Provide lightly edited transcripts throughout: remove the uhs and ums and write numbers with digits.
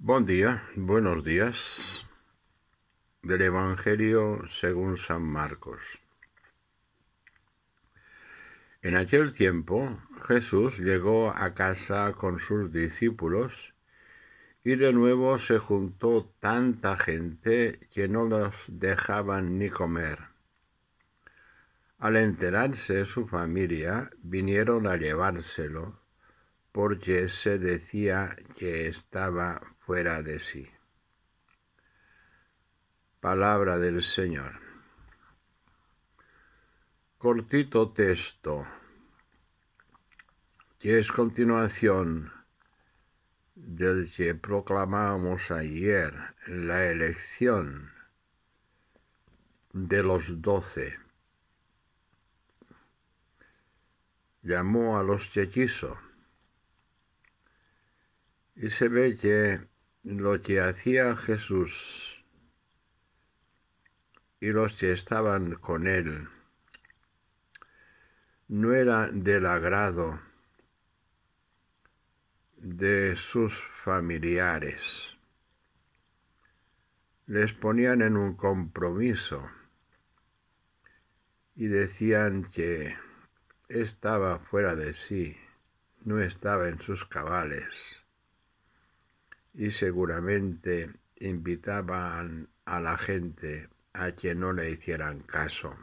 Buen día, buenos días, del Evangelio según San Marcos. En aquel tiempo Jesús llegó a casa con sus discípulos y de nuevo se juntó tanta gente que no los dejaban ni comer. Al enterarse su familia, vinieron a llevárselo, porque se decía que estaba fuera de sí. Palabra del Señor. Cortito texto, que es continuación del que proclamábamos ayer, la elección de los 12. Llamó a los que quiso. Y se ve que lo que hacía Jesús y los que estaban con él no era del agrado de sus familiares. Les ponían en un compromiso y decían que estaba fuera de sí, no estaba en sus cabales, y seguramente invitaban a la gente a que no le hicieran caso.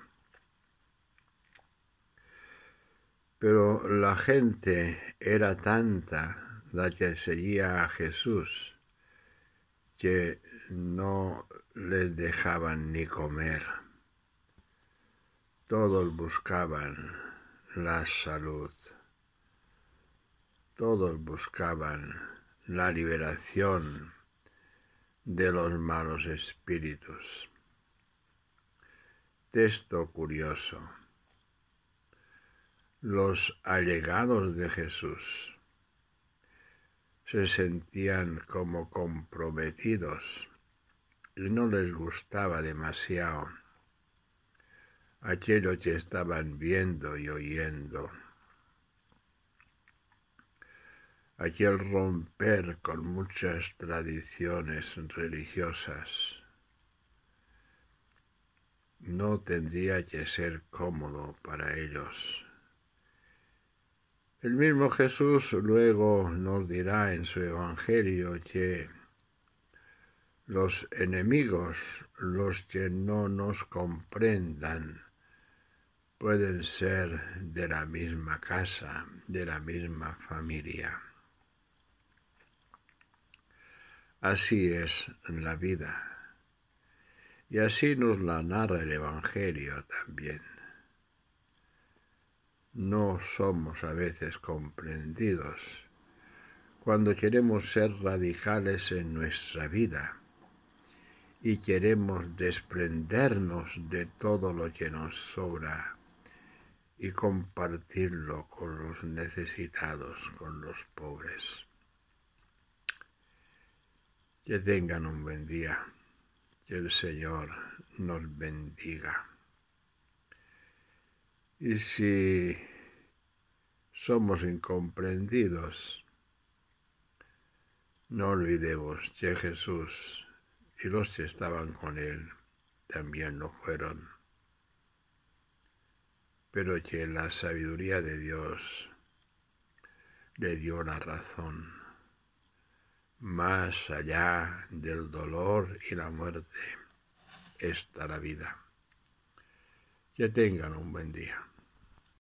Pero la gente era tanta la que seguía a Jesús que no les dejaban ni comer. Todos buscaban la salud, todos buscaban la liberación de los malos espíritus. Texto curioso. Los allegados de Jesús se sentían como comprometidos y no les gustaba demasiado aquello que estaban viendo y oyendo, aquel romper con muchas tradiciones religiosas. No tendría que ser cómodo para ellos. El mismo Jesús luego nos dirá en su Evangelio que los enemigos, los que no nos comprendan, pueden ser de la misma casa, de la misma familia. Así es la vida. Y así nos la narra el Evangelio también. No somos a veces comprendidos cuando queremos ser radicales en nuestra vida y queremos desprendernos de todo lo que nos sobra y compartirlo con los necesitados, con los pobres. Que tengan un buen día, que el Señor nos bendiga. Y si somos incomprendidos, no olvidemos que Jesús y los que estaban con él también lo fueron, pero que la sabiduría de Dios le dio la razón. Más allá del dolor y la muerte está la vida. Que tengan un buen día.